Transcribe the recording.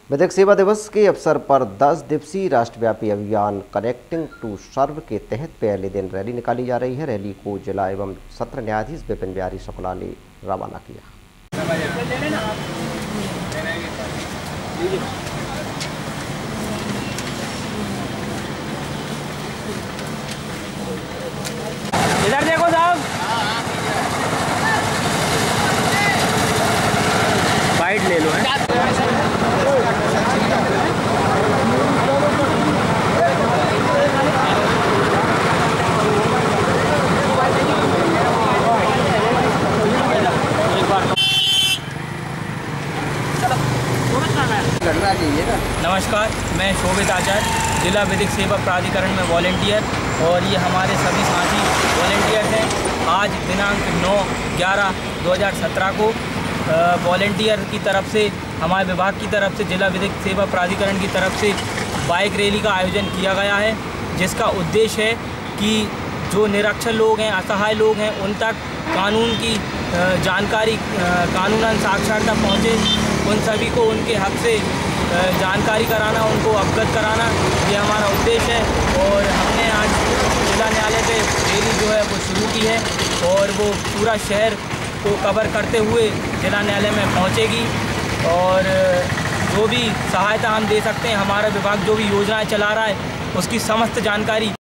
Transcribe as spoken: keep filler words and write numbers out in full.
विधिक सेवा दिवस के अवसर पर दस दिवसीय राष्ट्रव्यापी अभियान कनेक्टिंग टू सर्व के तहत पहले दिन रैली निकाली जा रही है। रैली को जिला एवं सत्र न्यायाधीश विपिन बिहारी शुक्ला ने रवाना किया। इधर देखो साहब, बाइट ले लो है। नमस्कार, मैं शोभित आचार्य, जिला विधिक सेवा प्राधिकरण में वॉलेंटियर और ये हमारे सभी साथी वॉलेंटियर हैं। आज दिनांक नौ ग्यारह दो हज़ार सत्रह को वॉलेंटियर की तरफ से, हमारे विभाग की तरफ से, जिला विधिक सेवा प्राधिकरण की तरफ से बाइक रैली का आयोजन किया गया है, जिसका उद्देश्य है कि जो निरक्षर लोग हैं, असहाय लोग हैं, उन तक कानून की जानकारी, कानूनन साक्षरता पहुँचे, उन सभी को उनके हक से जानकारी कराना, उनको अवगत कराना, ये हमारा उद्देश्य है। और हमने आज जिला न्यायालय पे रैली जो है वो शुरू की है और वो पूरा शहर को कवर करते हुए जिला न्यायालय में पहुंचेगी। और जो भी सहायता हम दे सकते हैं, हमारा विभाग जो भी योजनाएं चला रहा है उसकी समस्त जानकारी